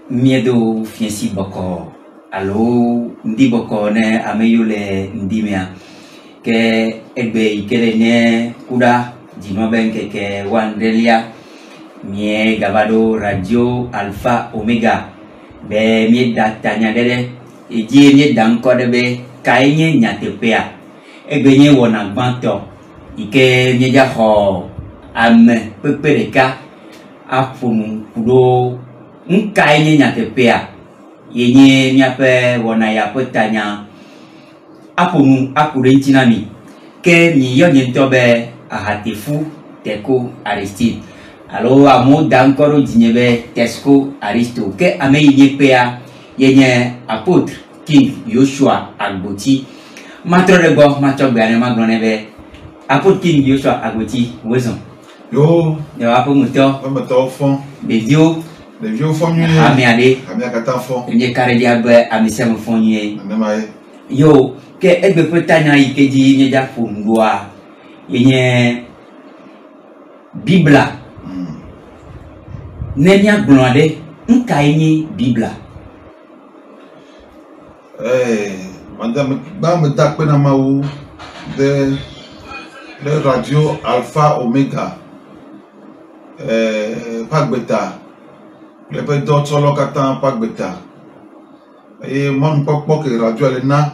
miedo fiensi boko alo ndi boko ne ameyule ndimia ke egbe ikele ne kuda jino benke ke wandelia mie gabado radio alpha omega be mie datanya dede eji mie danko de be kainye nyatepea egbe nye wona gbanto ike mie ja ho ame pepereka afunu kudo nkainye nyatepea yenye nyape wona ya petanya apunu akure ntinami ke ni yonye ntobe ahatifu teko Aristide alo amu dankoro jinyebe Tesco Aristo ke ame yepea yenye apôtre King Joshua Agboti matro de go macho gane maglonebe apôtre King Joshua Agboti weson yo apo muto fond les vieux fond nué ami akata fond nye kare dia be amisem fond nué namae yo ke egbe petanya ikeji nye ja fungwa yenye Bibla nenya glonade nkaini Bibla madame ba me dakpena mawu de radio Alpha Omega pagbeta le pe do tolo katan pagbeta mon pokpo ke radio le na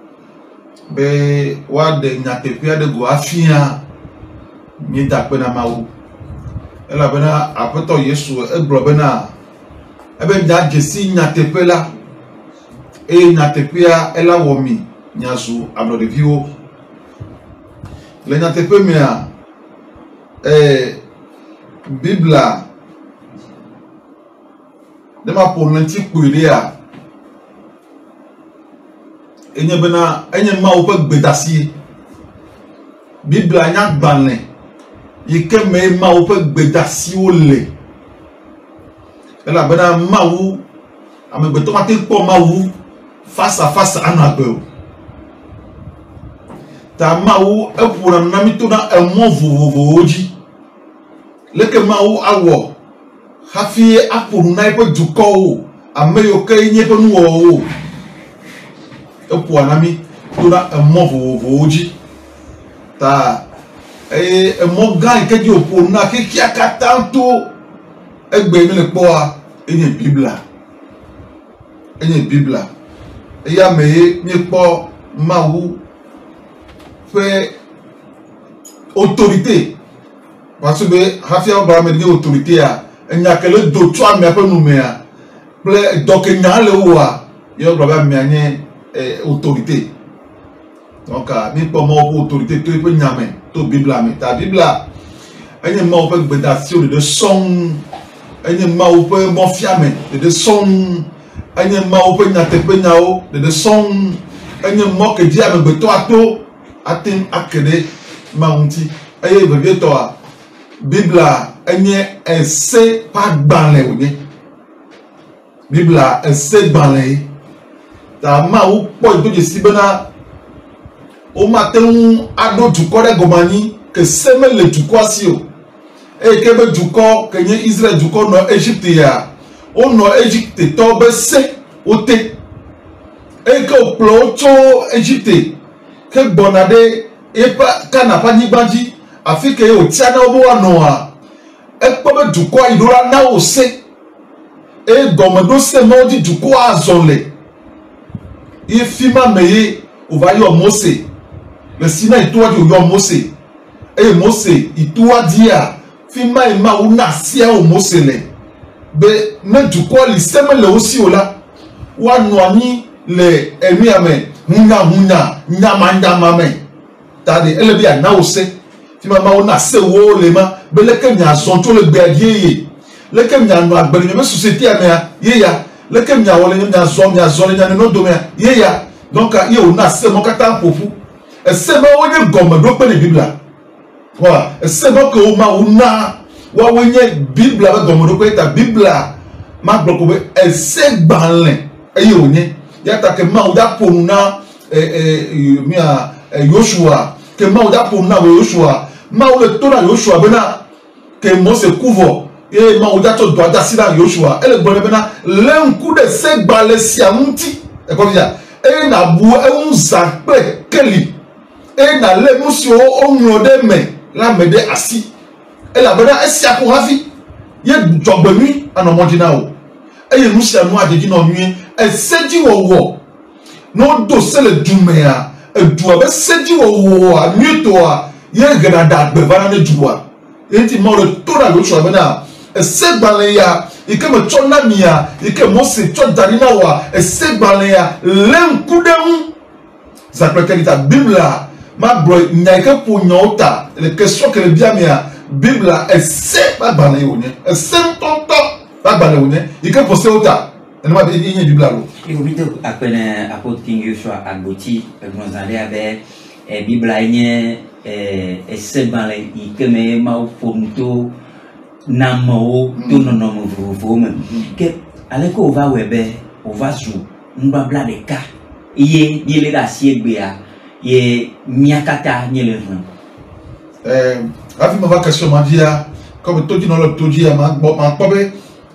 be wa de nyatepia de go afia mi dakpena mawu ela bena apoto Yesu eglo bena ebe nda jesi nyatepela nyatepia ela womi nyazu ablo de viwo le nyatepe mea Bibla de ma ponenti kuilia enye bena enye ma ope gbedasi Bibla nya gbanle yike me ma ope gbedasi ole ela bena mawu amegbeto ma te po mawu face à face anagbe ta mawu epura na mitona emo vovovo oji leke mawu awo hafi apuru na ipe duko o ameyo ke nye pe nu o epura na mi tona emo vovovo oji ta emo gan ke di opuru na ke ki akatanto egbe mi le po a enye Bibla eya meye mi po mawu fait autorité parce que hafia obama de autorité a enya kele do twa me apenu me a ple donc enya le wa yo obama me anye autorité donc mi po mo autorité to pe nyame to Bibla me ta Bibla enye ma o pe gbedation de son enye ma o pe mo fiame de son enye ma o pe nyate pe nyao de son enye mo ke dia me gbeto ato atin akede maunti eye bebieto a Bibla enye ese pa gbanle onye Bibla ese gbanle ta ma u po to je sibena o ma te un ado duko de gomani ke seme le duko asio e ke be duko ke nye Israel duko no Egypte ya o no Egypte to be se o te e ke o plo to Egypte ke bonade epa kana pa nigbanji afike o tiana obo wa no a epo be duko idora na o se gomodo se mo di duko azonle ifima meye o va yo Mose le sina ituwa di yo Mose Mose ituwa dia fima ima una sia o Mose le be me duko li seme le osi ola wa no ani le emi ame hunya nyama me tade elebi ana ose ti mama ona se wo le ma be leke nya zonto le gbe adie leke nya no agbere me society ame ye ya leke nya wole nya zo nya no do me ye ya donc ye ona se mo kata pofu e se ma wo nye gomme do pe le Bibla wa e se mo ko ma una wa wo nye Bibla be gomme do pe ta Bibla ma bloko be e se gbanle e ye onye yata ke ma uda ponuna mia Joshua ke ma uda ponuna Joshua ma o le tona Joshua bena ke Mose couvre et ma odato doit d'asila Yoshua et le bonne bena l'un coup de se balesiamuti et quoi dire et na bou et un zakpe keli et na le musio onglode me la mede assis et la bena esia ko hafi ye jogbemi anomodina o e ye musia no ajeji no nwie e seji wo no do se le dumea e duwa be seji wo amieto a ye gada be bana ne duwa enti mo le tora lo so bena e se gbale ya ike me chona mia ike mo se cho darina wa e se gbale ya lenkudem ça peut être la Bible ma bro nyaike po nyota les questions que le bien mia Bible est c'est pas balé on est c'est tonton pas balé on est il que poster ota et ma bien Bible là et vous dites après apôtre King Joshua Agboti nous allons avec Bible est c'est balé il que me ma fonto namo to no no vous que allez ko va webe on va jouer on va bla de cas iye nyele la siebea ye miakata nyele afi ma vacation ma dia comme to di no lo to di ma pobe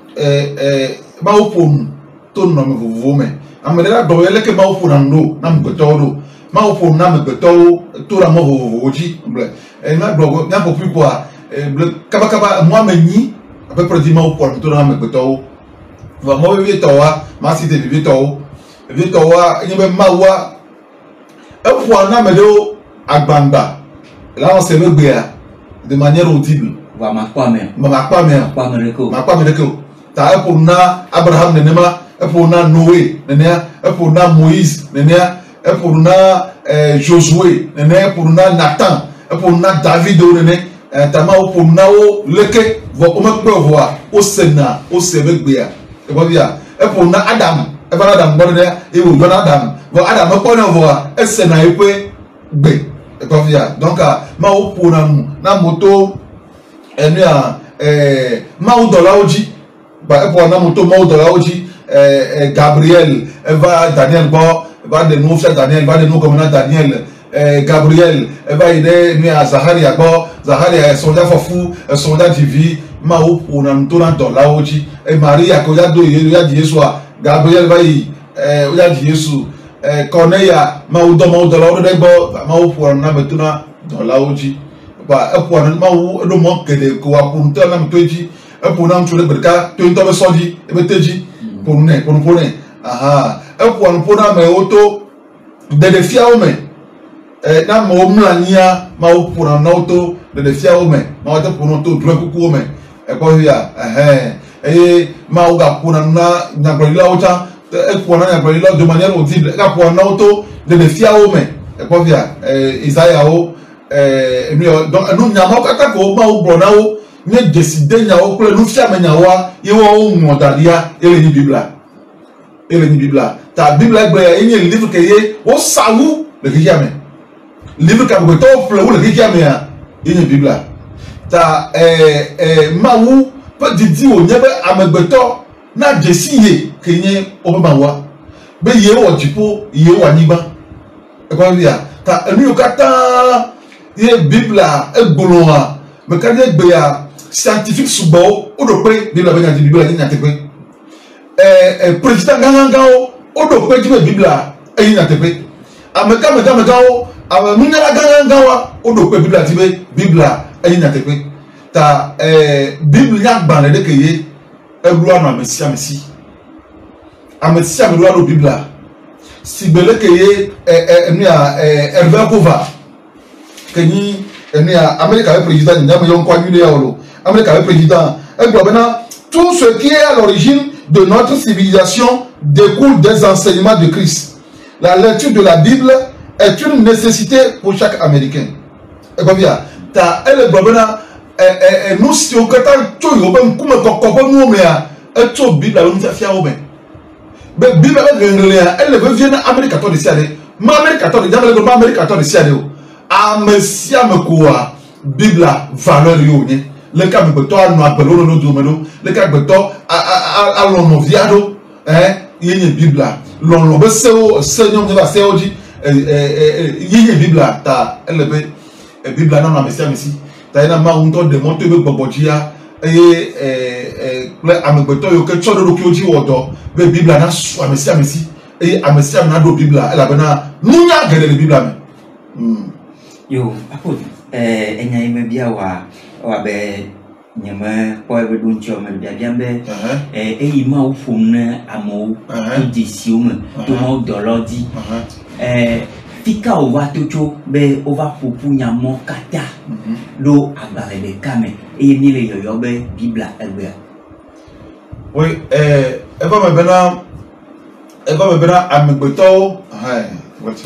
ba opon to no me vovome amela do yele ke ba opon ando na mgoto do ma opon na mgoto to ra mo vovoji ble na do na po plus quoi kaba moi me ni à peu près 10 ma opon to na mgoto va mo be to wa ma si te be to Victoire, il y a même mawa. Un point na medo agbanda. Là on se met de manière audible. Va ma quoi même. Ma quoi même. Quoi me reko. Ma quoi me reko. Ta pour na Abraham nenema, pour na Noé nenea, pour na Moïse nenea, pour na Josué nenea, pour na Nathan, pour na David nenea. Tama pour na o leke va o me pe voir au Sénat, au Sévec bia. Et va dire. Pour na Adam. Adam bonne et vous donne Adam. Bon Adam pas ne voit et c'est na epé b. Et pas via. Donc ma o pour na moto et nous ma o dollar oji. Ba pour na moto ma o dollar oji Gabriel va Daniel ba va de nous faire Daniel va de nous comme Daniel Gabriel va aider nous à Zacharia ba Zacharia soldat fou soldat divin ma o pour na dollar oji et Maria ko ya do ya di Yesu Gabriel va y oya di Yesu Cornelia ma o do la o de bo ma o pour na metuna do la oji ba e pour na ma o do mo kede ko wa pour ntel na mtoji e pour na mtule berka to nto be soji e be teji pour ne aha e pour na me auto de defia o me na mo mlania ma o pour na auto de defia o me ma o te pour no to dro kuku o me e ko ya et ma ou ga pour na brilla autant et pour na brilla de manière audible ga pour na auto de defia o me e ko via Isaiah o donc nous nya ma kata ko ma ou brona o ne décider nya o ko nous fia me nya wa ye wo mo dalia e le ni Bible ta Bible gbe e livre que ye o sawu le kijame livre ka go to ple o le kijame a e ni Bible ta ma ou pas didi o nyebe amegbeto na jesiye kenye obawa be ye wo tipo ye wa niba e ko bia ta enu yokata ye Bible egboloa me ka de gbe ya scientifique subo o do pe Bible be nyanti Bible nyanti pe président ganga o do pe jibe Bible e nyanti pe ameka o amuna ganga o do pe Bible jibe Bible e nyanti pe ta Bible yak ban de ke ye eglu na mesia amesia me lo Bible si bele ke ye Hervé Kova que ni America le président ni am yon kwa ni le olo America le président tout ce qui est à l'origine de notre civilisation découle des enseignements de Christ. La lecture de la Bible est une nécessité pour chaque Américain. Et bien ta elle nous si on kata to yo ben kuma kokko no me a e to Bible la nous afia o ben be Bible ba ngele a elle veut venir Amérique to de siale ma Amérique to de jamale go ma Amérique to de siale o a mesia me ko a Bible valeur yo ni le ka me to no apelo no do me no le ka be to a lo no viado yenye Bible lo be se o seigneur ne va se o di yenye Bible ta elle be Bible na mesia mesi taina ma unto de monte be bobojia et amegbeto yo ke tso do ki oji wodo be Bible na so amesi et amesi na do Bible ela bena nunya gele le Bible me yo apo enya ime bia wa be nyama po e be duncho me bia bia be ima u fumne amo to disium to mo dolodi fika o va tocho be o va popu nyamo kata lo agbare be kame e ni le yoyo be Bible egbe. Oui, eva me bena amegbeto wati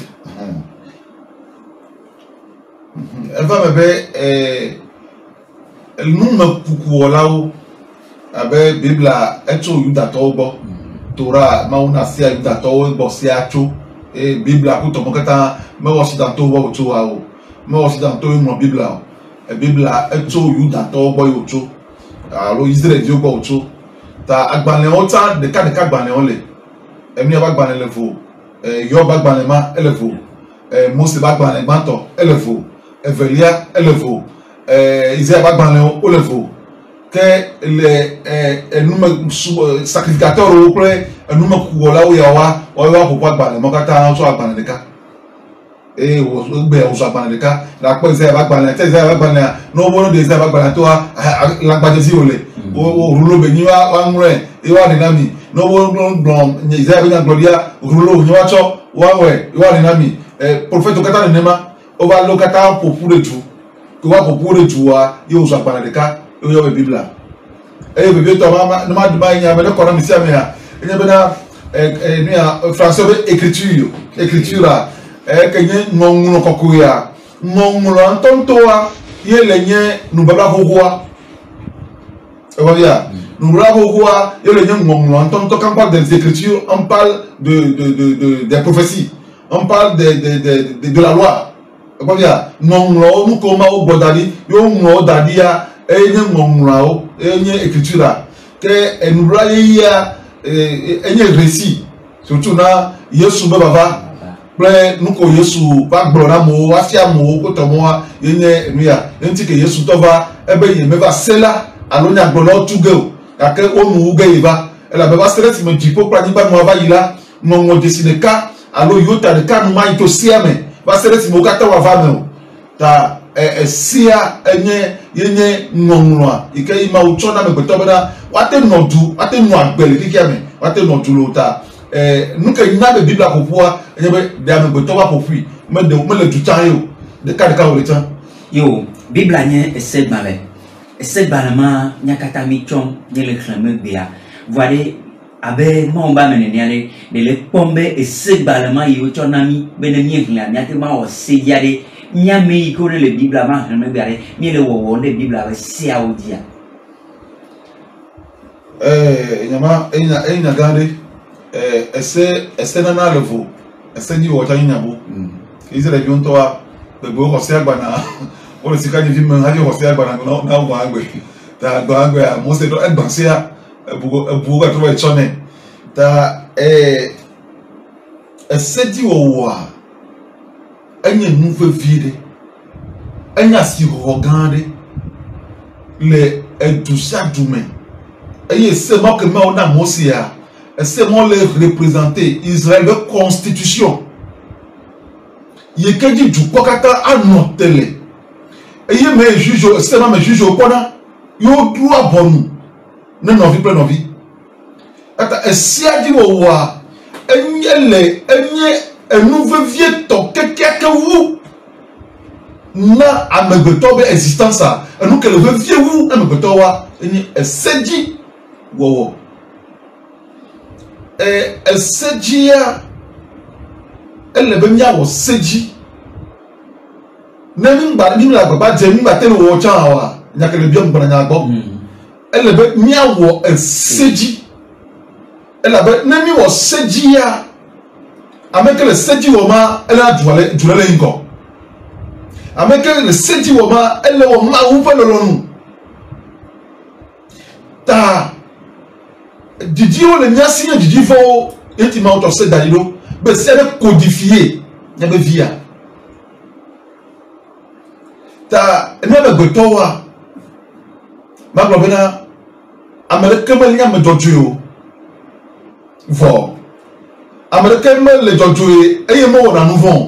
eva me be nu me kuku olawo abe Bible eto yuda to gbo Torah ma una sia yuda to gbo sia cho Bible ko to mo kata me wo si dan to wo to wa o me wo si dan to mo Bible o Bible eto yuda to gbo yo cho alo Israel dio gbo cho ta agbane o ta de ka agbane o le emi ba agbane le fo yo ba agbane ma elefo Mose ba agbane gbanto elefo Evelia elefo Israel ba agbane o lefo que le enuma sacrificateur o pre enuma ku la o ya wa popo agbane mo kata so agbane de ka o gbe o so agbane de ka la po Israel ba agbane te Israel ba agbane no bo no de Israel ba agbane to la gbaje si ole o rulo be ni wa nre e wa ni nami no bo blom Israel ba gloria rulo ni wa cho wa we e wa ni nami prophète kata ni nema o ba lo kata popo de tu ko wa popo de tu wa yo so agbane de ka yo be Bible bebe to ma no ma duba nya be ko na misia me ha nya be na ni a français be écriture kenye ngonguno kokuya ngonguno antontoa yele nye nubaba hohoa ya nubaba hohoa yele nye ngonguno antonto quand on parle des écritures on parle des prophéties on parle de la loi ya ngonguno mu ko ma o bodali yo ngo dadia enye ngomrao enye écriture que enubra ya enye récit surtout na Yesu baba ple nuko Yesu ba gboro mo afia mo ko to mo enye nuya enti ke Yesu to va ebe ye me va sela alonya gboro tuge ake onu uge iba ela baba stress me jipo pra ni ba mo va yila ngo desine ka alo yota de ka no mai to siame ba stress mo ka ta wa va me ta sia enye yenye ngongwa ike ima uchona me betobena wate nodu wate no agbele kikiame wate nodu lota nuka ina be Bible popua enye be de me betoba popui me le tutan yo de ka o letan yo Bible anye ese balama nyakata michon nye le kreme bia voile abe momba meneniale de le pombe ese balama yo chonami benemi ngla nyate ma o sediade nyame ikore le Bible ma heme biare mi le wo de Bible ba sia odia nyama enya gande ese na levo ese ni wo tanya nyabo Israel bi onto wa be bo ko sia gbana o le sika ni fi me haje ko sia gbana na wo agbe ta go agbe Mose do egban sia bu ga to we chone ta ese di wo wa enye nouveau vide enya si regardé les douza dume eye c'est moi que on a Mosia c'est moi les représenter Israël de constitution yekeji du kokata anotele eye me juge c'est moi me juge au kona yo droit bonu na novi plein novi ata esia di wo wa enye un nouveau vieux to que vous na amegbeto be existence a nous que le vieux vous amegbeto wa ni eseji wo eseji ya ele be nya wo seji na mi gba ni la baba je mi gba tele wo chan wa nya ke le bi ngba nya gbo ele be nya wo eseji ele be na mi wo seji ya ameke le seji woma ele adwale inko ameke le seji woma ele woma ufa lolonu ta didi o le nyasi ya didi fo enti ma auto se dalilo be se le codifier ya be via ta ene be gotowa ma gblɔ bena ame ɖeke meli ame dzɔdzɔe o vɔ ame ɖeke mele dzɔdzɔe eye mewɔna nu vɔ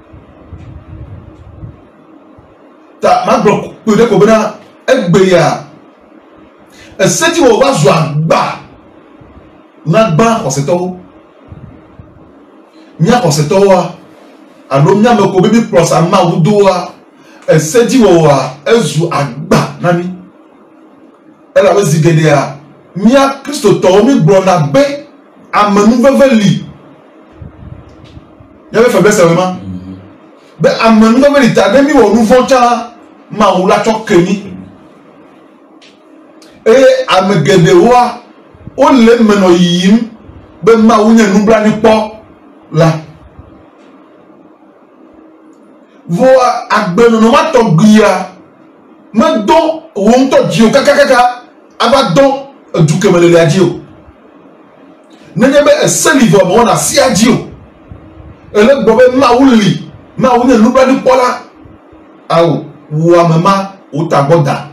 ta ma gblɔ kpe ɖe ko bena egbe ya eseti wɔ va zu agba na gbã xɔsetɔwo mía xɔsetɔwoa alo mía me ko bibi kplɔsa mawu doa eseti wɔwɔa ezu agba na mi elabe zi geɖea mía kristotɔwo mi gblɔna be amenuveve li míabe fɛbɛsɛ wɛ ma be amenuveve li ta ne mi wɔ nu vɔ tsã mawu la tsɔ ke mi eye ame geɖewoa wole me nɔ yiyim be mawu nye nublanuikpɔ la vɔ agbenɔnɔma tɔgbia medɔ wo ŋutɔ dzi o kakakaka ava dɔ edu keme le lia dzi o nenye be eseli vɔ me wɔna asia dzi o ele gbɔ be mawu li mawu nye nublanuikpɔ la awo wo ame ma wo ta gbɔ da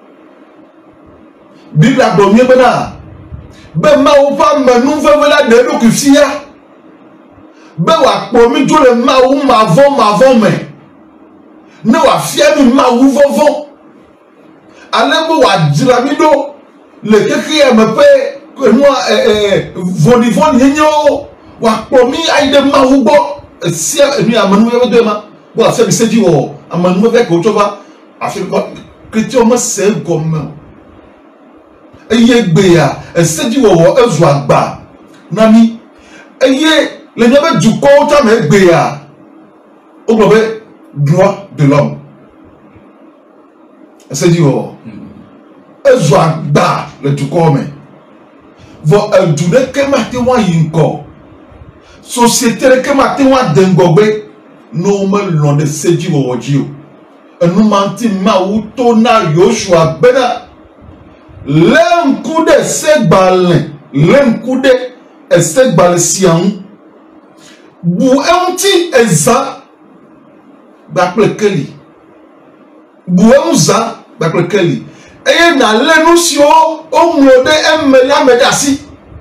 biblia gblɔ mie bena be mawu ƒe amenuveve la ɖe eɖokui fia be wòakpɔ mi dzo le mawu mavɔ me ne wòafia mi mawu vɔvɔ ale be wòadzra mi ɖo le xexea me ƒe enua vɔ̃ɖivɔ̃ɖi nyenyewo wòakpɔ mi ayi ɖe mawu gbɔ esia enu amenuveve do ema be wòafia mi sedzi wɔ amenuveve ke wotsɔ va afi kretiawo mese egɔme o eye gbea esediwɔwɔ ezu agba na mi eye le míabe dukɔwo tame gbea wogblɔ be droit de l'homme esediwɔwɔ ezu agba le dukɔwo me vɔ edu ɖeke mate ŋu ayi ŋkɔ société ɖeke mate ŋu ade ŋgɔgbe ne womelɔ̃ ɖe sediwɔwɔ dzi o enumati mawu to na Yosua bena le ŋku ɖe segbalẽ le ŋku ɖe esegbalẽ sia ŋu bu eŋuti ezã kpakple keli bu eŋu zã kpakple keli eye nalé nu siwo woŋlɔ ɖe eme la me ɖe asi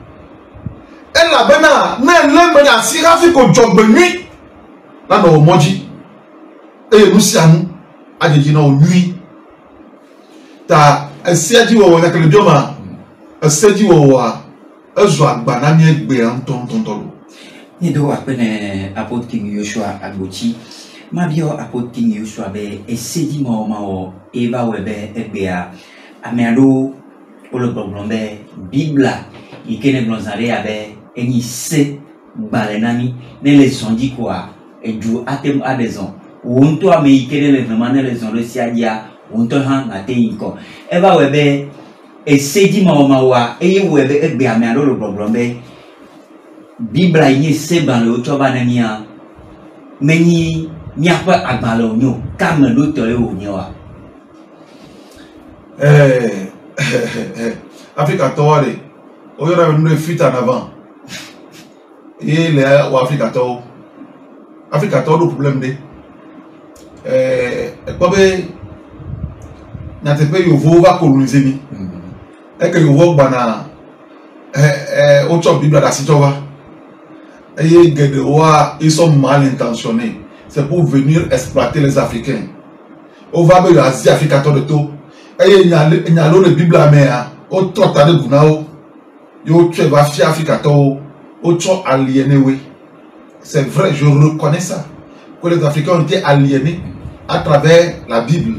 elabena ne lé me ɖe asi hafi ko dzɔgbenyui la nɔ wò mɔ dzi eye nu sia nu adzedzi na wò nyui ta esia dzi wɔwɔ nyakele dzo ma esia dzi wɔwɔa ezu agba na mi egbea ŋutɔŋutɔ lo. Ni do akpene apôtre King Joshua agbotsi ma biɔ apôtre King Joshua be esedi mawɔ eva wɔ be egbea ame aɖewo wole gbɔgblɔm be bibla yi ke ne gblɔ zã ɖe abe enyi se gbalẽ na mi ne le zɔn dzi koa edu ate ŋu aɖe zɔn wo ŋutɔ ame yi ke ne le vema ne le zɔn ɖe sia dzia wo ŋutɔ hã ate yi ŋkɔ eva wɔ be esedi mawɔa eye wɔ be egbe ame aɖewo le gbɔgblɔm be bibla yi nye se gbalẽwo tsɔ va ne mia menyi miaƒe agbalẽwo nyo kame ɖo tɔ ye wònye wa. Afrikatɔwoa ɖe woyɔna be nu ɖe fuite en avant ye le wɔ Afrikatɔwo ɖo problème ɖe ekpɔ be nyateƒe yovowo va coloniser mi eke yovowo gbana wotsɔ bibla ɖe asi tsɔ va eye geɖewoa ils sont mal intentionnés c'est pour venir exploiter les Africains wova be yewoazi Afrikatɔ ɖe to eye nyalo le bibla mea wotrɔ ta ɖe gu na wo ye wotsɔe va fia Afrikatɔwo wotsɔ aliéné woe c'est vrai je reconnais ça que les Africains ont été aliénés à travers la Bible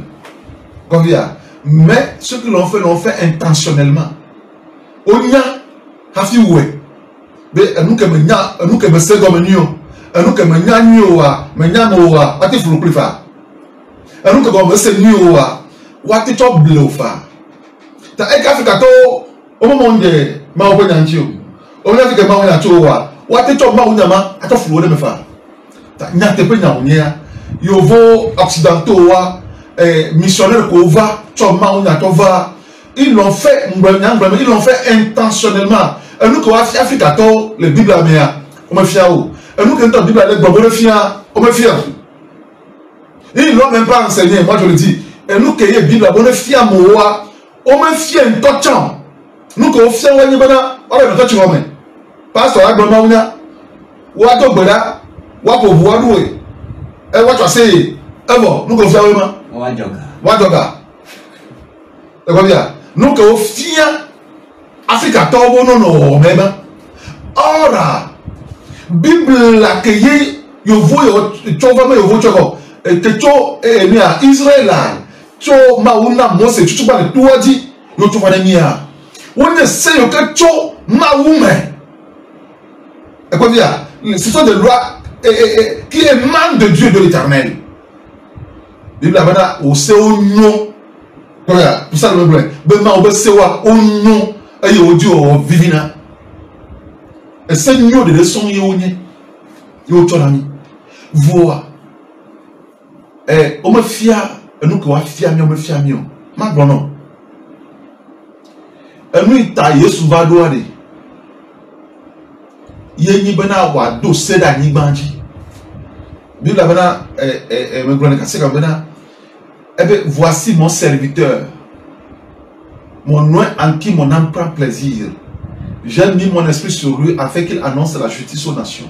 mais ceux qui l'ont fait intentionnellement onya hafi we be enu ke me se gɔme nyui o enu ke me nya nyui oa me nya me oa wate flu kpli fa enu ke gɔme se nyui oa wate tsɔ ble o fa ta eke Afrikatɔwo womemɔ ŋdze mawo ƒe nya ŋuti o wonya fi ke mawo nya tso oa wate tsɔ mawo nya ma atsɔ flu wo ɖe me fa ta nyateƒe nya wònyea yovo occidentaux wa missionnaire ko va tsɔ mawo nya tɔ va ils l'ont fait ils l'ont fait intentionnellement enu ke wa fia Afrikatɔwo le bibla mea o me fia o enu ke ŋutɔ bibla le gbɔgbɔ ɖe fia o me fia ils l'ont même pas enseigné moi je le dis enu ke ye bibla bo ne fia mo wa on me fie un tochan. Nous qu'on fie un wanyibana, on va le tochan on me. Pastor la grandma ounya. Wato bela, wapo vuadoué. Et what say? Evo, nous qu'on fie un wanyibana. Wajoga. Et quoi bien? Nous qu'on fie Africa tombo non même. Ora. Bible la keye yo voyo chova me yo voyo choko. Que cho mia Israël cho mauna Mose chuchu ba tuaji yo chova ne mia wonne se yo que cho maume et quoi dire ce sont des lois qui émanent de Dieu de l'Éternel. Bible abana o se onyo voilà pour ça le problème be ma o se wa onyo e yo di o vivina et c'est nyo de son yo onye yo chonami voa. On me fia, nous qui on me fia mieux. Ma non. Et nous il taille souvent douane. Yé ni bena wa do seda ni banji. Bible la bena me grande casse comme bena. Eh bien voici mon serviteur, mon nom en qui mon âme prend plaisir. J'ai mis mon esprit sur lui afin qu'il annonce la justice aux nations.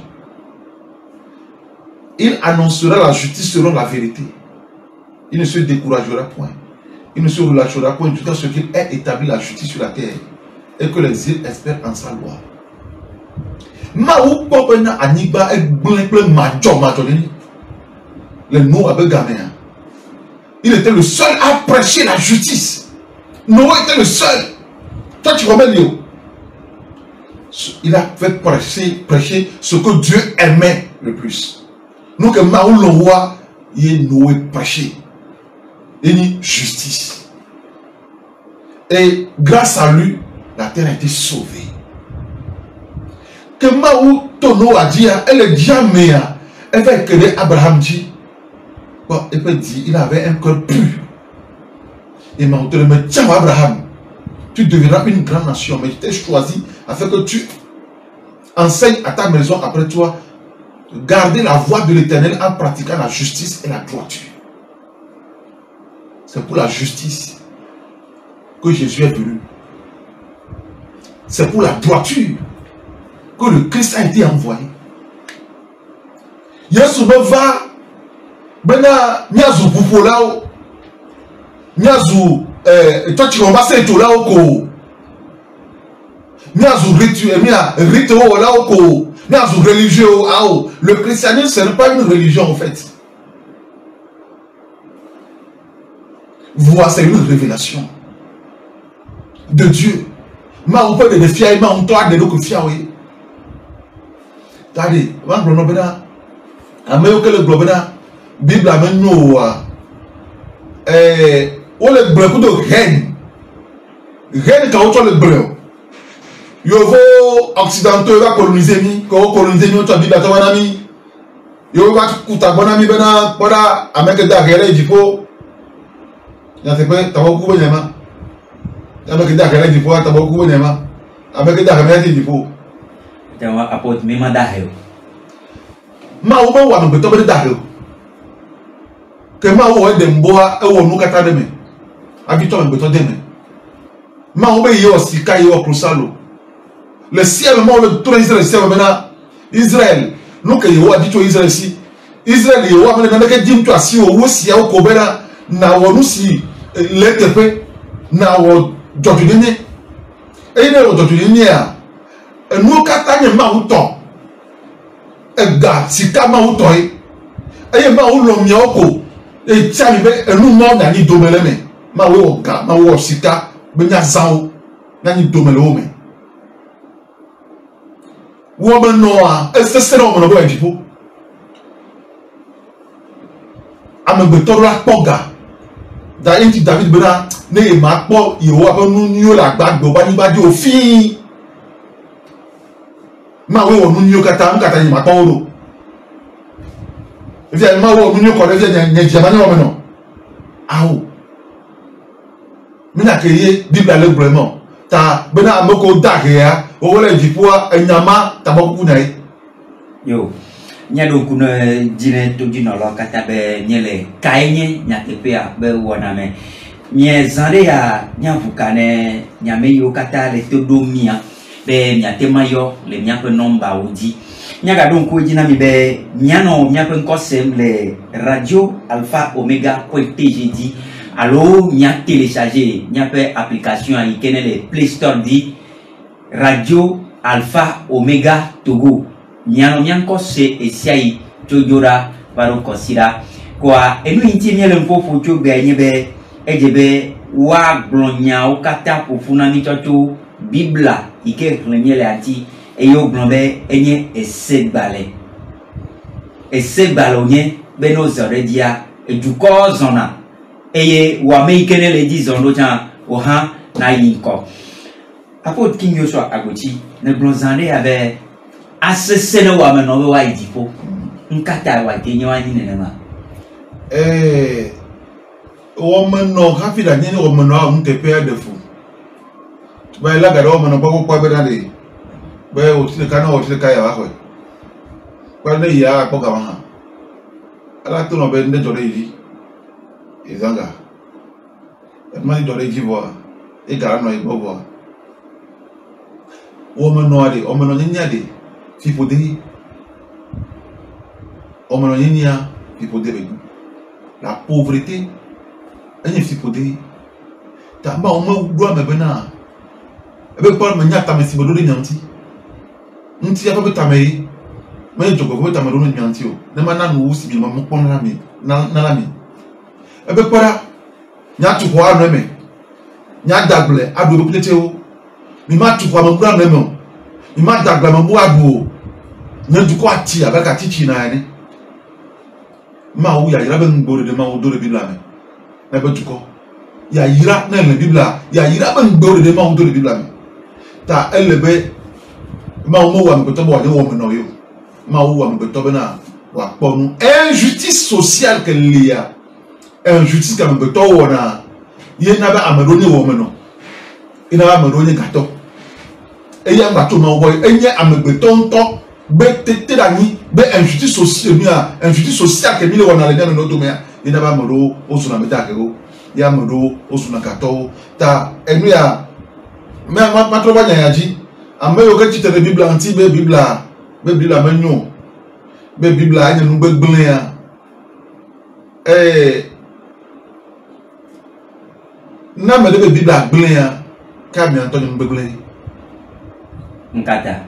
Il annoncera la justice selon la vérité. Il ne se découragera point. Il ne se relâchera point jusqu'à ce qu'il ait établi la justice sur la terre et que les îles espèrent en sa loi. Maou popena aniba et blanc major. Le nom avec Ghanéen. Il était le seul à prêcher la justice. Noé était le seul. Toi tu remets Léo. Il a fait prêcher ce que Dieu aimait le plus. Nous que Maou le roi, il est Noé prêché. Il y a justice. Et grâce à lui, la terre a été sauvée. Que Maou Tono a dit, elle est jamais, elle va éclairer Abraham dit, bon, elle peut dire, il avait un cœur pur. Et Maou te le met, tiens Abraham, tu deviendras une grande nation, mais je t'ai choisi afin que tu enseignes à ta maison après toi. Garder la voie de l'Éternel en pratiquant la justice et la droiture. C'est pour la justice que Jésus est venu. C'est pour la droiture que le Christ a été envoyé. Yesu va bena nyazu pupolao nyazu toi tu vas passer tout là au ko nyazu rituel là au ko. Religieux, le christianisme ce n'est pas une religion en fait. Voici une révélation de Dieu. Ma on peut de fier, ma on doit de l'eau que fier. Tadi, ma globena, ameyo que le globena, Bible amène nous on le bleu de reine quand on le bleu. Yovo occidentaux va coloniser mi, quand coloniser mi, on t'a dit la tawanami. Yovo va kuta bonami bena, bona amèque d'agréer du pot. Y'a c'est quoi, t'as beaucoup de nema. Amèque d'agréer du pot, t'as beaucoup de nema. Amèque d'agréer du pot. T'as un apôtre même d'agréer. Ma ou ma ou amèque d'agréer d'agréer. Que ma ou est de mboa et ou nous kata deme. Habituellement amèque d'agréer. Ma ou est yo sika yo krusalo. Le ciel, le tour Israël, le ciel maintenant, Israël, nous que Yahweh a dit Israël ici, Israël, Yahweh a dit que Dim tu as si au si au Kobera, na wonu si l'ETP, na wo jotudini, et il est au jotudini à nous katanye mauton, et gars, si kama utoi, et ma ou l'omnioko, et tiens, et nous mort n'a ni domeleme, ma ou ga, ma ou sika, benya zao, n'a ni domelome. Woman Noah, est-ce que c'est l'homme de bois people? Amebetorola Poga. D'ailleurs, David Bena, ne ma po, il va pas nous la bague de Bani Badi au fin. Ma oui, on nous kata, kata ni ma polo. Viens, ma oui, on nous connaît, viens, n'y jamais non. Ah oh. Mais n'a créé, Bible à vraiment. Ta Bena amoko daria. Ole jipua enyama tabaku nai. Yo, nyalo kuna jine to dino lo kata be nyele kainye nyatepea be waname mie zande ya nyavukane nyameyo kata le todomia be miatemayo le miape nomba odi nyaga donc ko dina mi be miano miape nkosem le radio alpha omega.tg di allo mia télécharger miape application a ikene le Play Store di radio alpha omega Togo miano mianko se esiai jojora baro kosira kwa enu inti miele mpofu chobe nyebe ejebe wa glonya o kata pofuna mi toto bibla ike miele ati eyo glombe enye esegbale onye beno zoredia eduko zona eye wa me ikene le di zondo cha oha na yinko apot king Joshua agoti ne glonzande ave asesene wa meno wa idifo nkata wa tenye wa ni nenema woman no happy that any woman no am te pay the food by la garo woman no kwa be dade be o ti ka na o ti ka ya wa ko kwa ne ya ko ga wa ala to no be nde jore yi izanga e ma ni jore ji bo e ga no e bo bo woman no ade woman no nya de people de woman no nya people de la pauvreté enye fipode ta ba o ma do me bena ebe pa me nyata me sibodo de nyanti nti ya pa beta me me jogo beta me do nyanti o ne ma na no wusi bi ma mo pon na mi na la mi ebe para nyatu ko anu me nya dagle adu be plete o mi ma tu ko ma bura me mo mi ma dagle ma bu adu o nya du ko ati abaka tichi na ni ma wu ya ira be ngoro de ma wo do de bi la me na betuko ya yira na le bibla ya yira ban gboro de ma wo do le bibla mi ta elebe ma wo wa mi to bo de wo mi no yo ma wo wa mi to be na wa ponu injustice sociale que lia injustice ka mi to wo na ye na ba amado ni wo mi no ina ba amado ni gato e ya gba to ma wo enye amegbeto nto be tete da ni be injustice sociale mi a injustice sociale que mi le wona le na no to me ina ba modo osuna metakego ya modo osuna kato ta enu ya me ma troba nya yaji ameyo ke chitere bibla anti be bibla menyo be bibla anya nu gbegbele ya na me be bibla gbele ya ka mi anto nu gbegbele nkata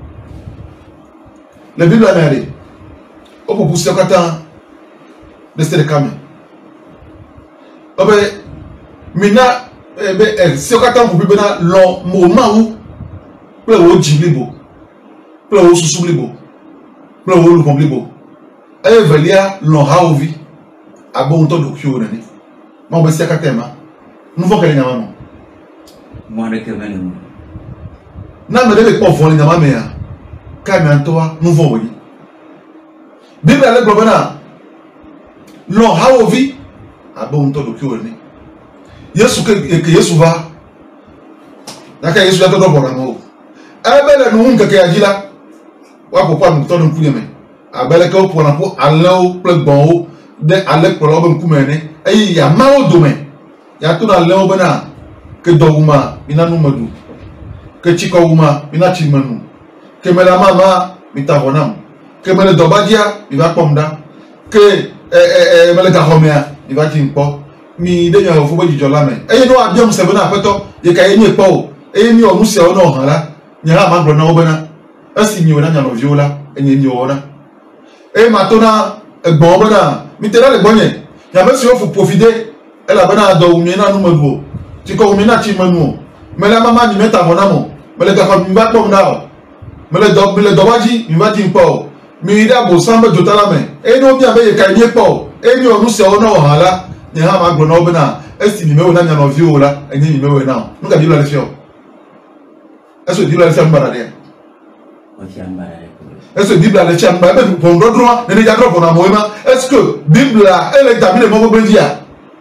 le bibla na re o po pusi akata de kame obe mina be se okata ko bi na lo mo ma wu ple wo jiblibo ple wo susublibo ple wo lu komblibo velia lo haovi abo to do kyo ne ma be se akata ma nu fo kele nyama no mo re ke menu na me de po fo nyama me ya ka mi antoa nu fo wo yi biblia le gbo na lo haovi abo nto do kyo ni yesu ke yesu va naka yesu la to do bora no abele no nka ke ajila wa ko pa nto no kunye me abele ke opo na po alo plegbon o de ale pro obo nkume ne ayi ya ma o do me ya to na le obo na ke doguma ina no madu ke chiko uma ina chimanu ke mela mama mitavonam ke mele dobajia mi va pomda ke mele ga homea mi va timpo mi de yan fo boji jola me no abiam se bona apeto ye ka eni epo eni o musia o no hala nyara ma gro na obona asi mi ona nya no viola eni ona ma to na egbon obona mi tera le gbonye ya me si o fu profiter ela bana do mi na no mebo ti ko mi na chi manu mele mama ni meta bona mo mele ga ko mi ba pom na o mele do baji mi va timpo mi da bo samba jotala me no bi abe ye ka eni epo eni o musia o no hala ni ha ma gro na obona esi mi mewo na nya no viola eni mi mewo na nuka bi la le fio eso di la le fio mbara de o ti ambara est-ce que Bible a le chamba pour droit ne ya drop na moema est-ce que Bible elle est établie mo go dia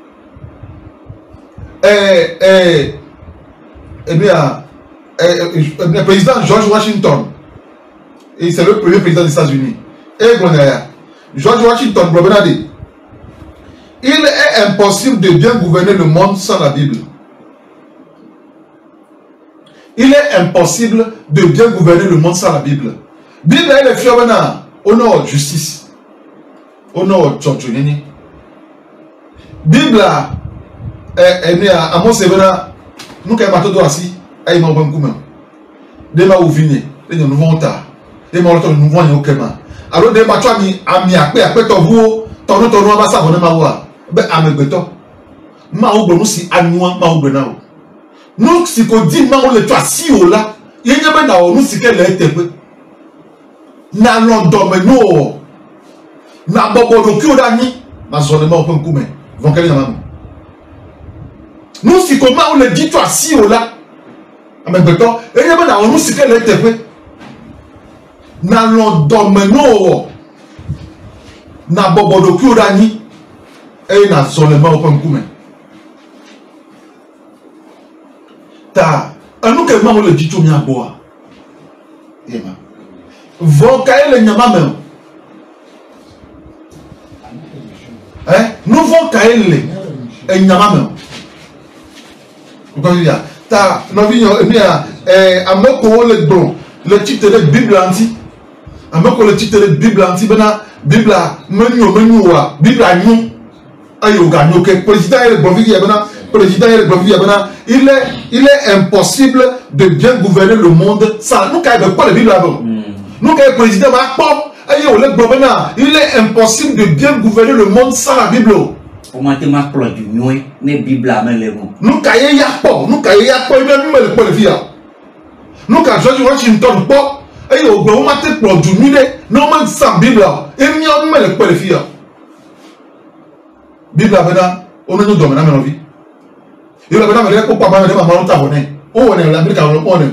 bien le président George Washington et c'est le premier président des États-Unis et George Washington Blobenade il est impossible de bien gouverner le monde sans la Bible. Il est impossible de bien gouverner le monde sans la Bible. Bible est le fier au nord justice. Au nord tchonchonini. Bible est né à mon sévena. Nous qui sommes assis, aïe ma bonne coume. Des ma ouvriers, des nouveaux tas. Des ma autres nouveaux n'y aucun. Alors des ma toi mi ami à ton vous, ton nom va s'abonner ma voix. Ben à mes béton. Ma ou bon si anouan ma ou benao. Nous si qu'on dit ma ou le toi si ou là, il y a ben na nous si qu'elle est peu. Na London mais no. Na bobo do ki o dani, ma zone ma open coume. Vont qu'elle na nous si comment on le dit toi si ou là. Mais béton, il y a ben na nous si qu'elle est peu. Na London mais no. Na bobo do ki o dani. Et na seulement open coume. Ta, nous que maman le dit tout bien boire. Ema. Vont cailler le nyama même. Hein? Nous vont cailler le nyama même. Vous comprenez? Ta, nous venons à me le bon, le titre de Bible anti. À me le titre de Bible anti. Bena Bible menu wa Bible nous. Président il est impossible de bien gouverner le monde sans nous quand pas la Bible avant. Nous quand président il est impossible de bien gouverner le monde sans la Bible. Nous quand nous quand George Washington pas et au grand matin pour du milieu non mais sans Bible et mieux mais le pas le faire. Bible abena on nous donne na vie. Il abena me ko papa me ma ma ta bonne. O wona la America on on.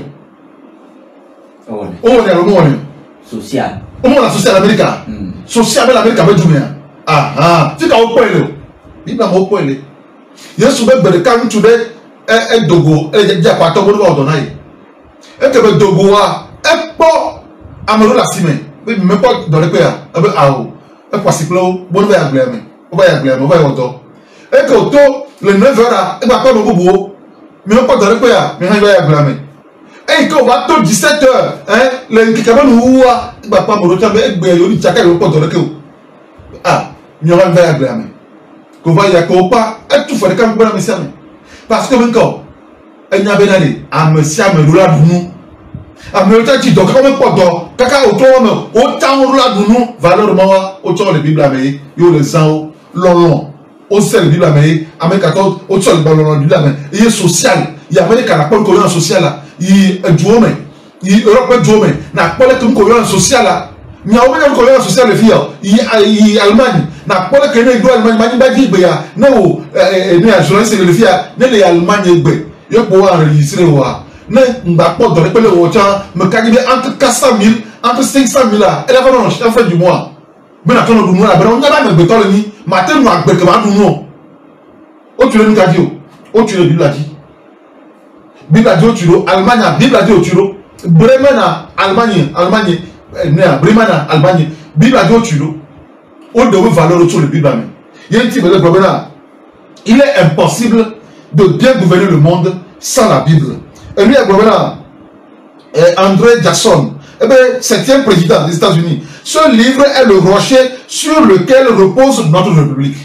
O wona social. O mo la social America. Social be l'America be jumia. Ah, ti ka o pele. Bible mo pele. Yesu be bere kan tu de dogo e je pa to bo do na yi. E ke be dogo wa e po amoro la sime. Be me po do le pe a. E be awo. E pasiplo bo be agleme. On va y aller, on va y aller. Et que le 9h, il va pas nous bobo. Mais on peut donner quoi? Mais on va y aller. Et qu'on va tout 17h, hein? Le qui va nous voir, il va pas me retourner. Il va y aller, il va donner quoi? Ah, nous on va y aller. Qu'on va y aller, qu'on pas. Et tout fait comme pour la mission. Parce que encore, il n'y a pas d'aller. À monsieur, à me rouler de nous. À me rouler de nous. Quand on peut donc, caca autour, autant on roule de nous. Valeur moi, autant les Bibles américaines, yo les sang. Long, au sein de Bible américaine, avec 14, au sein de Bible américaine, il est social, il y a même un peu de social là, il est du homme, il est européen du homme, n'a pas de colonne social là, il y a même colonne social les filles, il est Allemagne, n'a pas de colonne Allemagne, il va dire, il y a un journaliste les filles, il y a Allemagne, il y a pour enregistrer, il n'y a pas de repérer au temps, mais quand il est entre 400 000, entre 500 000 là, elle a vraiment en fin du mois. Mais la tonne de nous là, on a même béton le nid, matin nous avons béton nous. Au tu le nous dit, au tu le Bible a dit. Bible a dit au turo, Allemagne, Bible a dit au turo, Bremen à Allemagne, Bremen à Allemagne, Bible a dit au turo. On doit valeur autour de Bible. Il y a un petit peu de problème là. Il est impossible de bien gouverner le monde sans la Bible. Et lui, il y a un problème là. André Jackson, 7e président des États-Unis. Ce livre est le rocher sur lequel repose notre République.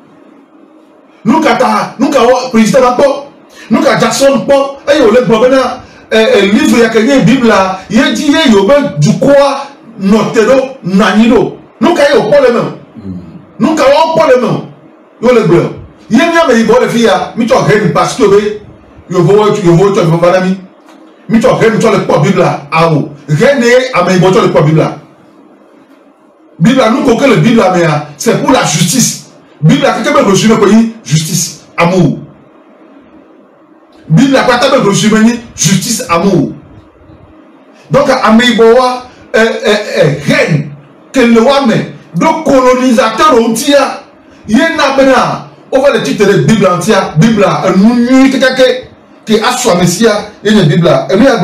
Nous, quand président nous, quand Jackson, et le problème, livre, il y a quelqu'un Bible là, il dit, il y a du quoi, notero, nanino. Nous, quand il y a pas les mêmes. Nous, quand on pas les mêmes. Il y a le bleu. Il y a des gens qui disent, mais tu as rien parce que, il y a des gens mi to re mi to le po Bible a o re ne ame bo to le po Bible nous ko que le Bible mais c'est pour la justice Bible quelqu'un be reçu le pays justice amour Bible quoi ta be reçu ni justice amour donc ame bo wa reine que le wa mais do colonisateur on tia yena bena over le titre de Bible entière Bible nous ni quelque qui a soit Messia et une Bible. Et lui a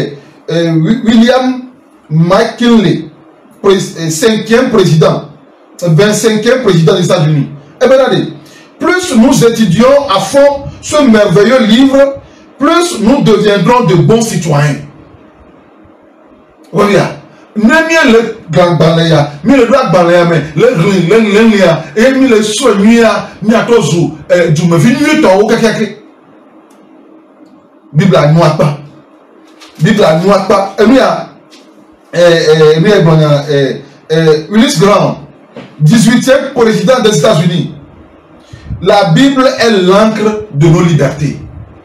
William McKinley, 5e président 25e président des États-Unis. Eh bien, regardez, plus nous étudions à fond ce merveilleux livre, plus nous deviendrons de bons citoyens. Regarde, n'est le grand balaya, mais le grand balaya, mais le et mi le soignia, mi atozu, du me venu to o keke. Bible à noir pas. Bible à noir pas. Et Ulysse Grant, 18e président des États-Unis. La Bible est l'encre de nos libertés.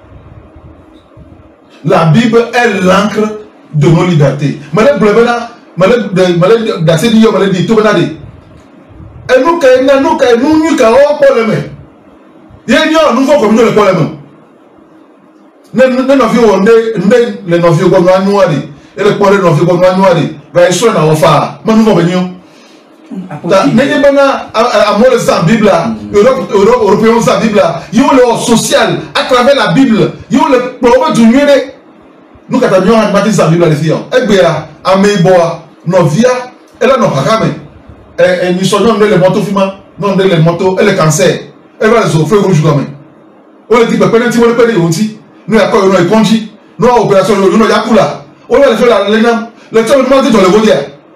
La Bible est l'encre de nos libertés. N'ayez pas à moi le Bible, européen sa Bible, il y a le social à travers la Bible, il y a le problème du mieux. Nous quand nous avons maté sa Bible les filles, et bien à Meiboa, nos via, et là nos hakame, et nous sommes les motos fumant, non les motos et le cancer, et là les offres rouges comme. On le dit que pendant que on le paye aussi, nous avons nous conduit, nous avons opération nous yakula, on va le faire les gens, les gens nous demandent dans le vodier.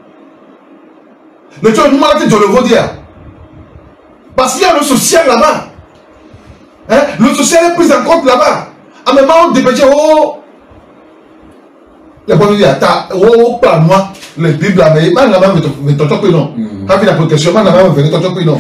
Le Dieu nous m'a dit de le redire. Parce qu'il y a le social là-bas. Hein? Le social est pris en compte là-bas. À même moment, on dépêche, oh, les bonnes idées, oh, pas moi, les Bibles là, mais man, là-bas, mais ton top, non. Avec la protection, man, là-bas, mais ton top, non.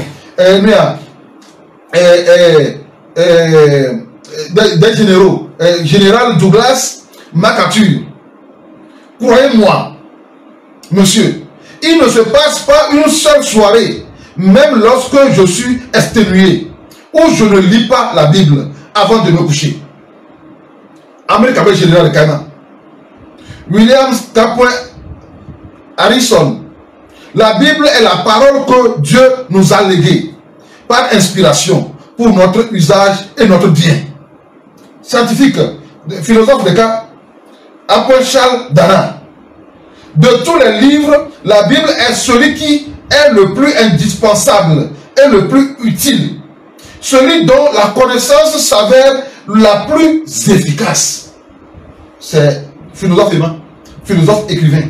Des généraux, général Douglas MacArthur. Croyez-moi, monsieur. Il ne se passe pas une seule soirée, même lorsque je suis exténué, où je ne lis pas la Bible avant de me coucher. Amérique avec général de Cana. William Capway Harrison. La Bible est la parole que Dieu nous a léguée par inspiration pour notre usage et notre bien. Scientifique, philosophe de cas, Apôtre Charles Dana. De tous les livres, la Bible est celui qui est le plus indispensable et le plus utile. Celui dont la connaissance s'avère la plus efficace. C'est philosophe écrivain.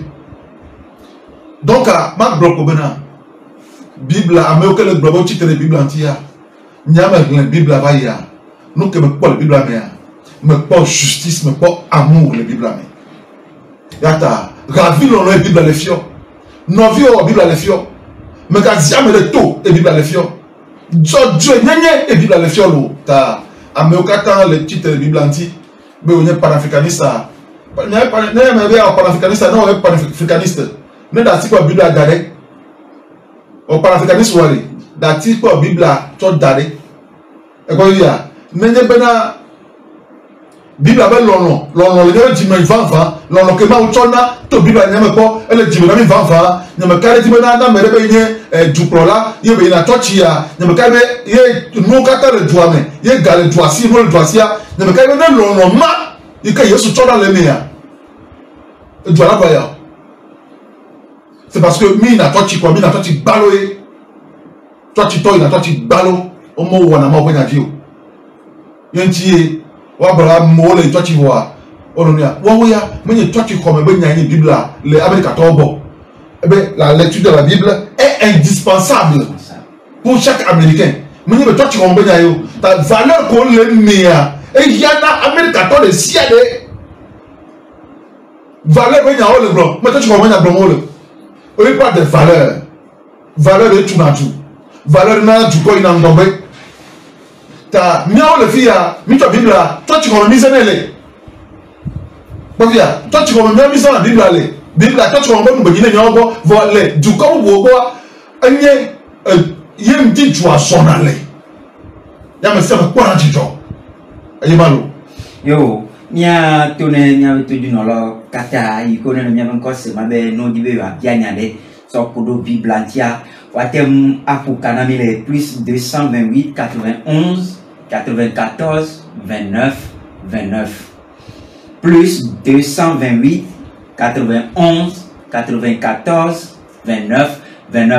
Donc, Marc Blokobena, Bible, à me que le globe titre de Bible entière, n'y a pas de Bible à vailler. Nous que me pas la Bible à me pas justice, me pas amour, la Bible à Yata. Ravi l'on a Bible à l'effio. Non vieux Bible à l'effio. Mais quand jamais le taux et Bible à l'effio. Dieu n'est et Bible à l'effio. Ta améokatan le titre de Bible anti. Mais on est panafricaniste. N'est pas panafricaniste, non, on est panafricaniste. N'est pas si Bible à Daré. Au panafricaniste ou allez. D'article pour Bible à Tchot Daré. Et quoi il y a? N'est pas Bible avec l'on le dit mais va l'on que ma uchona to Bible nyame ko ele dit mais va nyame kare dit na na mere be nye du prola ye be na tochia nyame kare ye no kata le douame ye gale doisi no le doisia nyame kare na l'on ma ye ka yesu chona le mia e doala ba ya. C'est parce que mi na tochi ko mi na tochi baloé tochi to na tochi balo o mo wona ma obonya view yenti Wabra mole tochi voa olonia wawoya menye tochi comme be nyani Bible les Américains tobo la lecture de la Bible est indispensable pour chaque Américain menye be tochi comme be nyayo ta valeur ko le mia e yana Américain to le siade valeur be nyawo le bro me tochi comme nya bro mole o pas de valeur de tout na tout valeur na du ko ina ngombe ta miao le fia mito Biblia toi tu connais mise nele bovia toi tu connais mise na Biblia le Biblia toi tu connais mo begine nyogo voile du ko wo enye yem di jwa sonale ya me se ko na jijo ayi malo yo nya tone nya to du no lo kata I ko na nya ko se mabe no di be wa bia nya de so ko do Biblia tia watem apukanami plus 228 91 94 29 29 plus 228 91 94 29 29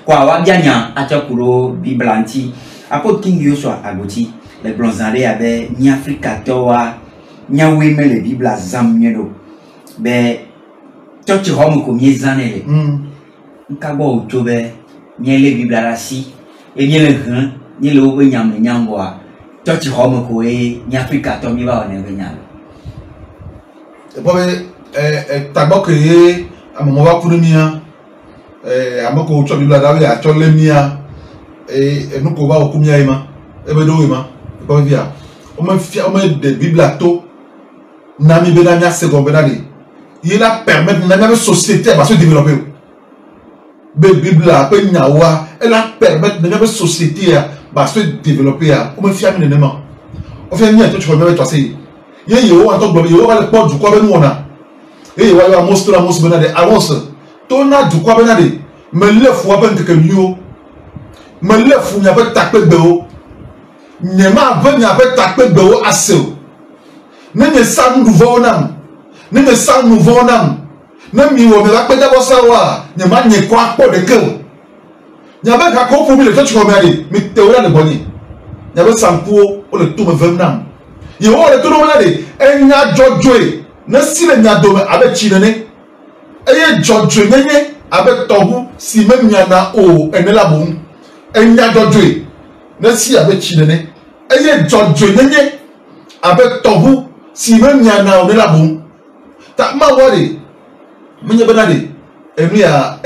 Quoi, wa bien nya achakuro biblanti. Apo King Joshua agoti les bronzarés avec ni Africa toa nya weme le Bible zam nyedo. Be church home ko miezane le. Nkabo utobe nyele Bible rasi e nyele han nyele obo nyam nyambo a church home ko e ni Africa to mi ba one be nyalo. E bobe tagbo ke amomo wa kurumia amoko cho Bible dawe a cho lemia enuko ba okumia ima ebe do ima ko via o me de Bible to na mi be na nya second be na de il a permettre na même société va se développer be Bible a pe nya wa elle a permettre na même société va se développer o me fia mi ne ma o fia nya to cho me to say ye yo an to gbo yo wa le po du ko be nu na e wa yo mostra mos be na de avance to na du ko be na de me le fo ba nke kan yo me le fo nya be takpe gbe o nyema va nya be takpe gbe o asel ne ne sa nouveau nam ne ne sa nouveau nam ne mi wo me la pe dabo sa wa nyema nye ko akpo de ke nya be ka ko fu mi le to chiko me ade mi te wo na boni nya be sampo o le to me vem nam ye wo le to no na de enya jojoe na si le nya do me abe chi ne eye jojoe nyenye abe tobu si mem nya na o enela bon enya jojoe na si abe chi ne eye jojoe nyenye abe tobu si mem nya na o enela bon ta ma wori menye benade enu ya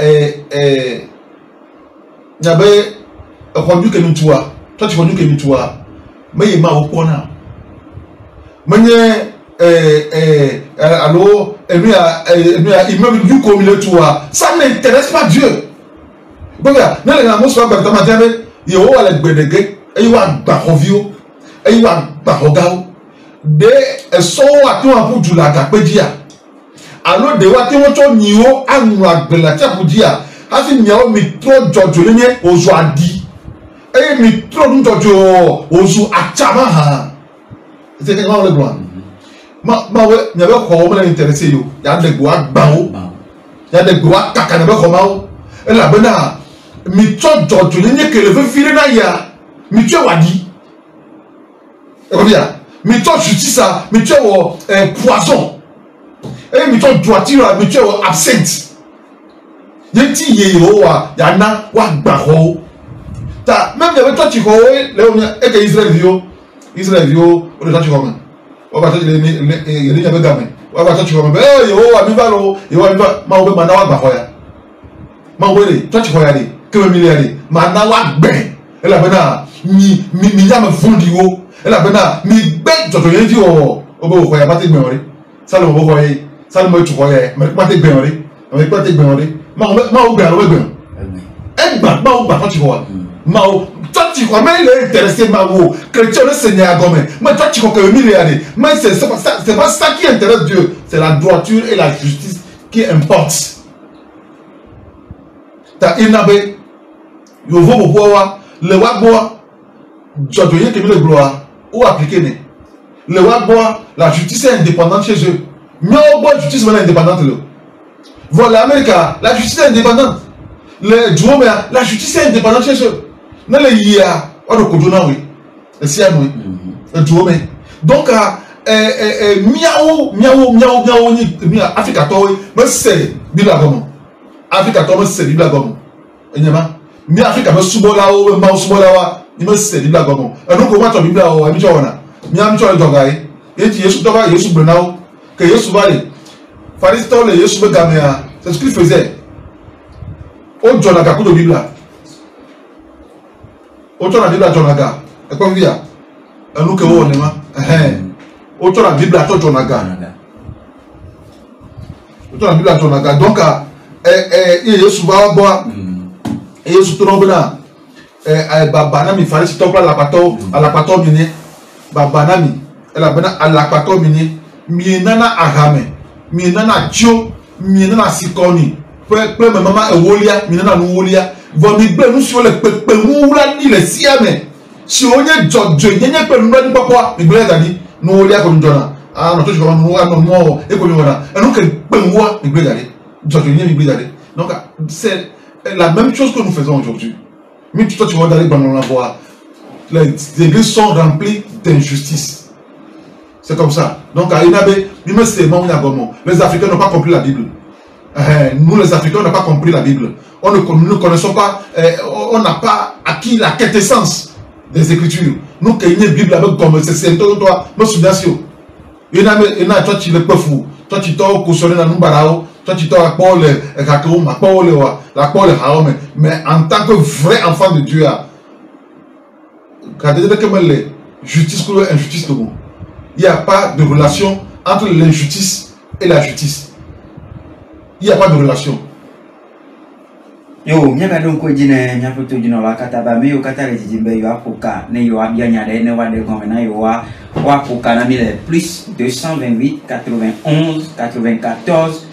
nya be ekondu ke ntua touch kondu ke ntua meye ma o kona menye allo enu ya immeuble du comme le toi ça n'intéresse pas Dieu donc na le ngamo so ba ta mabe ye o wala gbedege e wa gba hovio e wa gba hogao de eso wa ti won fu jula ga pedia allo de wa ti won to niwo anu agbela ti apudia ha fi nyawo mi tro jojo lenye ozu adi e mi tro dun jojo ozu achama ha c'est que on le gloire ma we nya be ko mo le interesse yo ya de gbo agbawo ya de gbo akaka na be ko mawo e la bena mi tro jojo lenye kele fe fire na ya mi tue wadi e ko bia mi tro justice mi tue wo poison et mi tro droiture mi tue wo absent yenti ye yo wa ya na wa gba ho ta même ya be to chi ho le o e ke Israel vio o le ta chi ho man o ba to le ni ya be game o ba to chi ho man e yo wa mi ba lo yo wa mi ba ma o be ma na wa gba ho ya ma wo le to chi ho ya de ke me mi le ya de ma na wa gbe e la be na mi ya me fundi wo e la be na mi gbe jojo yen ti o be ho ya ba te gbe ore salo mo ho ye salo mo chu ho ye me pa te gbe ore me pa te gbe ore ma o gbe aro gbe e gba ma o gba to chi ho wa ma o tati ko mais il est intéressé ma wo chrétien le Seigneur gomme mais tati ko que milliards mais c'est pas ça qui intéresse Dieu, c'est la droiture et la justice qui importe ta inabe yo vo bo wa le wa bo jojo ye ke mi le gloire ou appliquer ne le wa bo la justice est indépendante chez eux mais bo justice est indépendante là voilà l'Amérique la justice est indépendante le Jumia la justice est indépendante chez eux na le yia o do kodona we esi anu Jumia donc miawo ni Africa to we me se bi la gomo Africa to me se bi la gomo enyama mi Africa me subola o ma subola wa ni me se bi la gomo enu ko ma to bi la o emi jo wona mi am cho joga yi eti Yesu to ba Yesu gbe na o que Yesu ba le Pharisien le Yesu be gamea c'est ce qu'il faisait o jona ga ku do Bible o to na Bible jona ga e ko via enu ke wo ne ma o to na Bible to jona ga o to na Bible jona ga donc Yesu ba bo Yesu to no bena baba na mi Pharisien to la pato mi ni baba na mi ela bena ala pato mi ni mi nana ahame mi nana tio mi nana sikoni pe mama ewolia mi nana nu wolia vo mi gbe nu si o le pepe mu la ni le si ame si o nye jojo nyenye pe nu ni papa mi gbe dani nu wolia ko njona no to jona nu no mo e ko mi wona enu ke pe mu wa mi gbe dani jojo nyenye mi gbe dani donc c'est la même chose que nous faisons aujourd'hui. Mais toi, tu vas aller dans la voie. Les églises sont remplies d'injustice. C'est comme ça. Donc, à Inabe, les Africains n'ont pas compris la Bible. Nous, les Africains, on n'a pas compris la Bible. Nous ne connaissons pas, on n'a pas acquis la quintessence des Écritures. Nous, qui avons une Bible avec comme c'est toi, nous sommes il y a toi, tu le peux fou. Toi, tu t'as cautionné dans nous barao. Toi, tu t'as Paul, la Paul, mais en tant que vrai enfant de Dieu, quand tu dis justice ou injustice, il n'y a pas de relation entre l'injustice et la justice. Il n'y a pas de relation. Yo, miaka don ko jine nya foto jino la kata ba me yo kata le jimbe yo apoka ne yo abia nya de ne wa de ko na yo wa apoka na mi le plus 228 91 94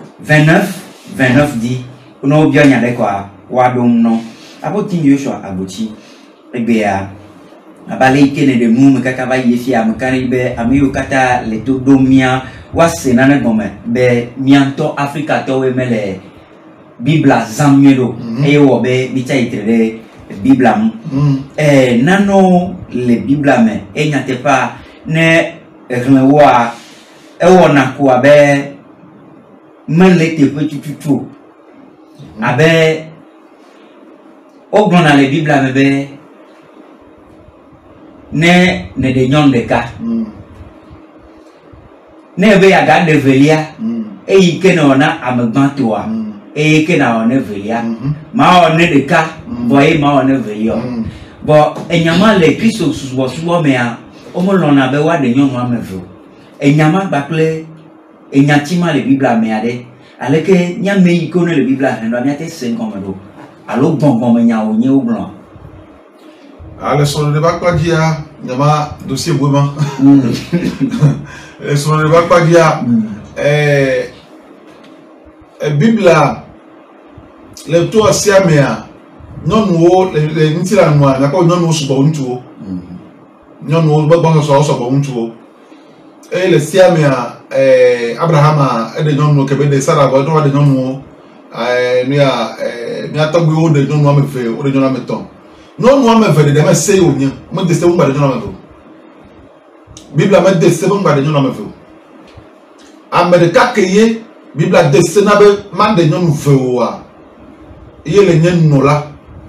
29 di ono bia nya de kwa wa dom no aboti Yoshua aboti egbe ya abale ikene de mu me kaka ba yefi am kanibe ami yo kata le to domia wa senana gome be mianto Africa to we mele Bibla zamiedo ewo be bicha itere Bibla nano le Bibla me enyate pa ne rewa ewo na ko abe menle te petutu abe ogbona le Bibla me be ne de nyon de ka ne be aga de velia e ikeno na amegbantoa et que na on velia ma on de ka voyez ma on velia bon enyama le Christ subo me a o mo lona be wa de nyon ma mevo enyama bakle enyatima le Bible me ade aleke nya me ikono le Bible en do miate 5 do alo bonbon me nya o nye o blanc ale son de ba kwa dia nyama dossier vraiment son de ba kwa dia Bible le to asiamea nyɔnuwo le ntila nua na ko nyɔnuwo sugbɔ ŋutsuwo nyɔnuwo gbɔgbɔ sɔ sɔgbɔ ŋutsuwo eye le siamea Abrahama de nyɔnuwo kebe de Sara bɔ tɔgɔ de nyɔnuwo nuya miatɔgbuiwo de nyɔnu ame eve wo de nyɔnu ame etɔ̃ nyɔnu ame eve de deme se wonye me de se ŋgba de nyɔnu ame eve Biblia me de se ŋgba de nyɔnu ame eve ame ɖeka ke ye Biblia de se na be ma de nyɔnu ve oa ye le nye nola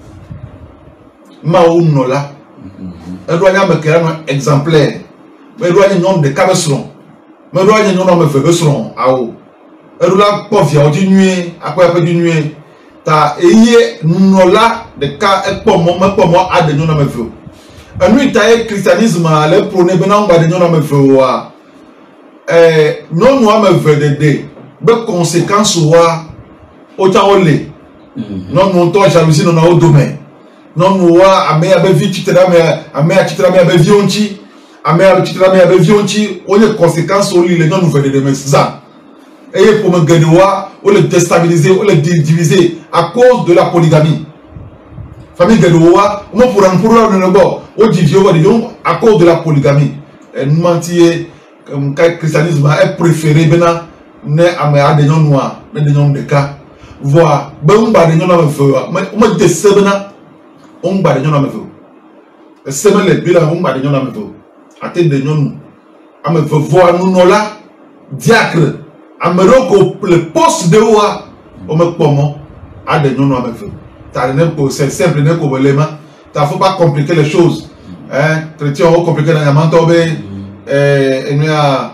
ma o nola edo anya me kera no exemplaire me do anya nyɔnu ɖeka be srɔ̃ me do anya nyɔnu ame eve be srɔ̃ awo edo la kpɔ viawo dzi nyuie akpɔ eƒe dzi nyuie ta eye nola ɖeka ekpɔ mɔ mekpɔ mɔ aɖe nyɔnu ame eve enu ta ye christianisme le prône bena ŋgba de nyɔnu ame eve oa nyɔnu ame eve dede be conséquence wa o tsa o le nyɔnu ŋutɔ jalousie nɔnɔ wo dome nyɔnu wa ame abe vi tsitre ame tsitre ame abe viwo ŋuti ame tsitre ame abe viwo ŋuti wonye conséquence wo li le nyɔnu ve dede me zã eye ƒome geɖewoa wo le déstabiliser wo le diviser à cause de la polygamie famille geɖewoa wo me ƒoɖa nu ƒoɖa nu gbɔ wo dzi viwo vɔ ɖeviwo à cause de la polygamie numanti ye christianisme est préféré bena ne ame aɖe nyɔnua ne de nyɔnu ɖeka voa be ŋgba de nyɔnu ame eve o me de se bena wo ŋgba de nyɔnu ame eve o se me le bi la wo ŋgba de nyɔnu ame eve o ate de nyɔnu ame eve voa nunɔla diacre ame ɖewo ko le poste de woa wo me kpɔ mɔ aɖe nyɔnu ame eve ta ne ko c'est simple ne ko be le ma ta faut pas compliquer les choses chrétien wo compliquer na nyamantɔ be enuya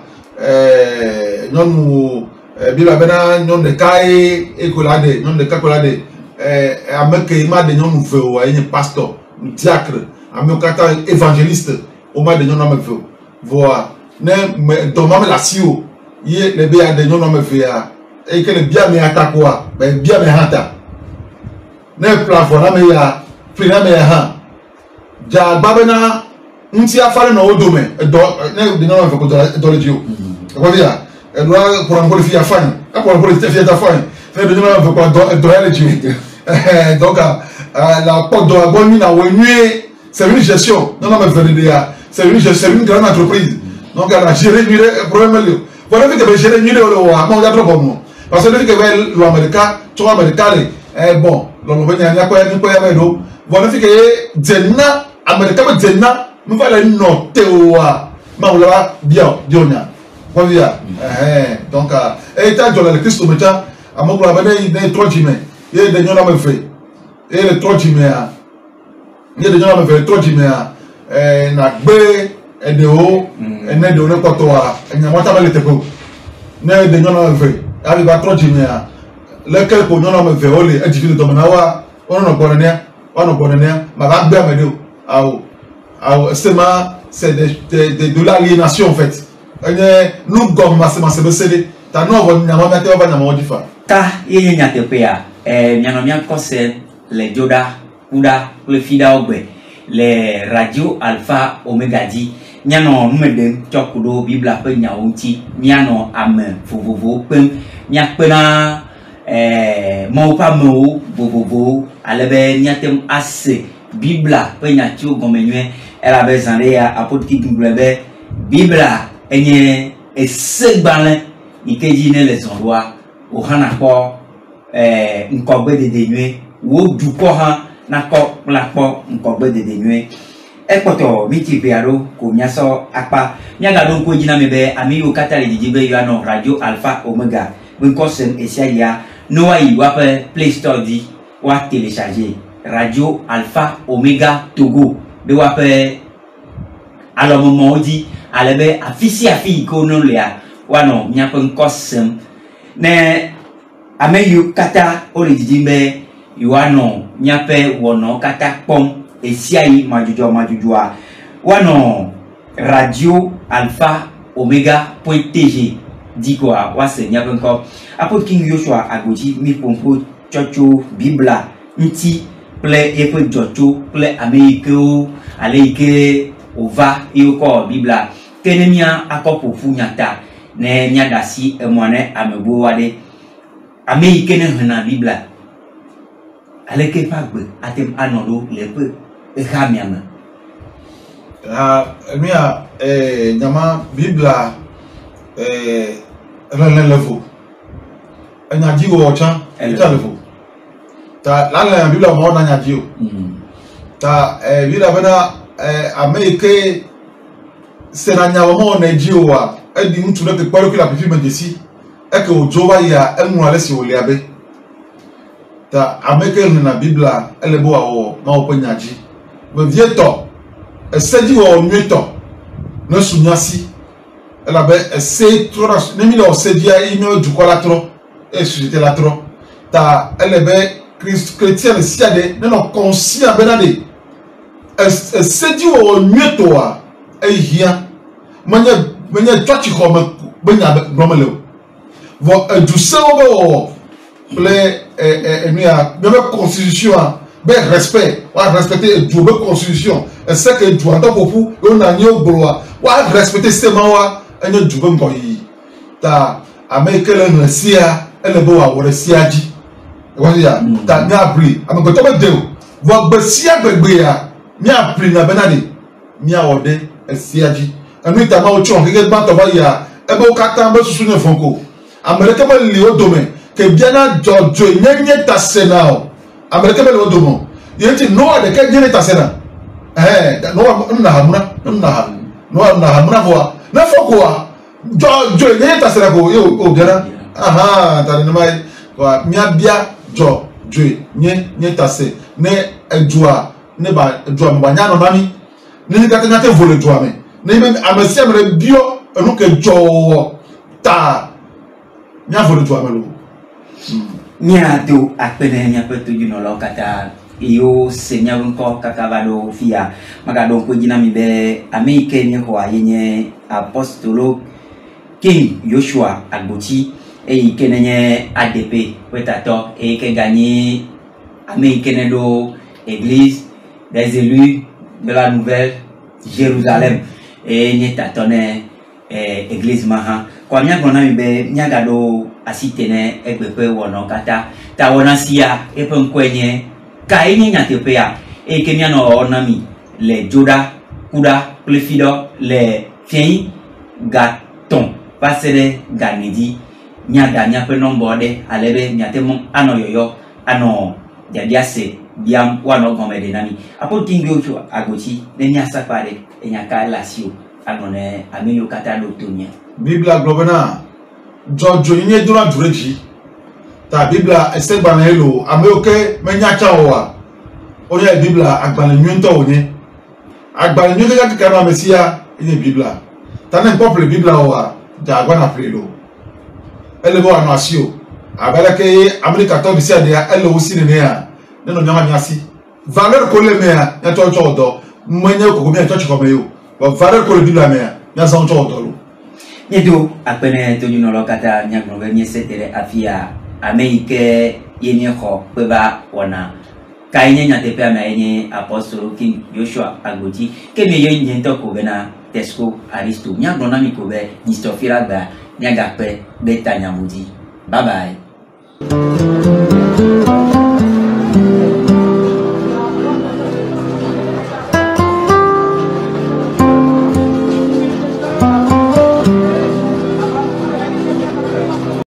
nyɔnu Biblia bena nyɔnu ɖeka ye eko la de nyɔnu ɖeka ko la de ame ke ma de nyɔnu ve o ye nye pasteur diacre ame katã évangéliste o ma de nyɔnu ame ve o voa ne dɔma me le asi o ye le be ya de nyɔnu ame ve ya eye ke le bia me ata koa be bia me hã ta ne plafɔ na me ya fli na me ya hã dza agba bena ŋuti afa ɖe nɔ wo dome edɔ ne de nyɔnu ame ve ko dɔ le dzi o ekɔ ya edoa kɔrɔnkɔ le fi afanye ekɔrɔnkɔ le fi afanye fɛn de nyɔnu ame ve ko dɔ ya le dzi o donc la kpɔ dɔ agbɔ nyui na wo nyuie c'est une gestion nyɔnu ame ve de ya c'est une grande entreprise donc la gérer nyui ɖe problème le o bon ne fi ke be gérer nyui ɖe o le o a ma wo ya trɔ bɔ nu parce que ne fi ke be lɔ ame ɖeka tsɔ ame ɖeka le bon l'on va n'y a quoi ni quoi ya do voilà fait que dena américain me dena me va la noter wa ma wala bien dionya quoi via donc et ta jola le Christ meta amoko la bana ni 3 jime et de nyona me fait et le 3 jime a et de nyona me fait 3 jime a na gbe e de o e ne de o ne poto wa nyamata ba le tepo ne de nyona me fait abi ba 3 jime a lequel pour nyona me fait o le edifie de domina wa ono no bonenia ma ba gbe amede o c'est de l'aliénation en fait. Nous gomme c'est cédé. Ta non va nyama mate va nyama odifa. Ta yeye nyate pea nyanomia kose le joda kuda le fida ogbe le radio alpha omega di nyano numede chokudo bibla pe nyaonti nyano ame vovovo pem nyakpena mo pa mo vovovo alebe nyatem ase bibla pe nyatio gomenwe elle avait zandé à apôtre qui doublait bibla enye esegbalin ikedine les endroits au hanako nkogbe de denue wo duko ha nako lakpo nkogbe de denue ekoto miti pearo ko nyaso apa nyaga don ko jina mebe ami yo katale dijibe yo no radio alpha omega bunkosem esia noa yi wape play store di wa télécharger radio alpha omega Togo de wape alors moment dit alebe afisi afi ko no lea wano nyapen kosem ne ameyu kata ole dijimbe yuano nyape wono kata pom esiai majujua wano radio alpha omega.tg dit quoi wase nyapen ko apot king Yoshua agoti mi pompo chocho bibla nti ple epe jocho ple ameiko aleike ova ioko bibla kenemia akopo funyata ne nyadasi emwane amebo wade ame ikene hana bibla aleke pagbe atem anolo lepe ehamiama mia nyama bibla level enyaji wo chan level ta la bibla mo na nyaji o ta bibla bana Amérique c'est la nyawamo Nigeria et dit nous que pas que la plus ici et que au Jova ya elle nous laisse au liabe ta Amérique na Bible elle est beau à ma openyaji me vieto et c'est dit au mieto ne sounyasi elle avait essayé trop ne mi le c'est dit il me du quoi la trop et société la trop ta elle est chrétienne si ade non conscient benade c'est dit au mieux toi et hier manya twachi comme benya bromele vo du sewo le mia même constitution be respect wa respecter du be constitution et c'est que du anda popu on a nyo gloire wa respecter système wa enye du be ngoyi ta amekele no sia ele bo wa wore siaji wa ya ta na pri amagoto be de vo be sia gbegbe ya mi apri na benade mi awode esiaji anu ta ma o chon gege gba to ba ya ebe o kata be susu ne fonko amerika be li odome ke biana jojo nyenye tasenao amerika be li odomo yenti no ade ke nyenye tasena no na hamuna no hamuna vo na foko jojo nyenye tasena ko yo o biana ta ni mai wa mi abia jojo nyenye tase ne ejua ne ba ejua mbanya no mami ni kata ngate vole ejua me ne be amesi amre bio enu ke jo ta nya vole ejua me lo nya do apene nya petu juno lo kata iyo senya nko kaka bado fia maka don ko jina mi be amike ni ho ayenye apostolo King Yoshua Agboti e ikenenye ADP wetato e ke gagner amike do église des élus de la nouvelle Jérusalem et ni tatone église maha kwa nya kona mibe nyaga do asitene egbepe wono kata ta wona sia epe nkwenye ka enye nyatepe ya e kemia no onami le joda kuda plefido le fien gaton pasere ganedi nyaga nyape nombode alebe nyatemo anoyoyo ano dia se biam wano gome de nami apo tingo cho agoti ne nya sapare e nya ka lasio ano ne ameyo kata do tonya Biblia globena jojo nye dura dureji ta Biblia esegba na elo ameoke menya cha owa oye Biblia agbale nyunto onye agbale nyunto ka kika na mesia ni Biblia ta na popule Biblia owa ja agba na prelo elebo anasio abele ke America to bisia de elo usi ne ya neno nyama nyasi valeur ko le mea ya to odo mwenye ko me to chiko meyo ba valeur ko le Biblia mea ya san to odo Nyedo apene to nyuno lokata nyagno venye setere afia ameike yenye ho kweba wana kaine nyate pe amenye apostolo king Joshua Agoti keme yenye ntoko bena Tesco Aristo nyagno na mikobe nistofira ba nyagape beta nyamudi bye bye.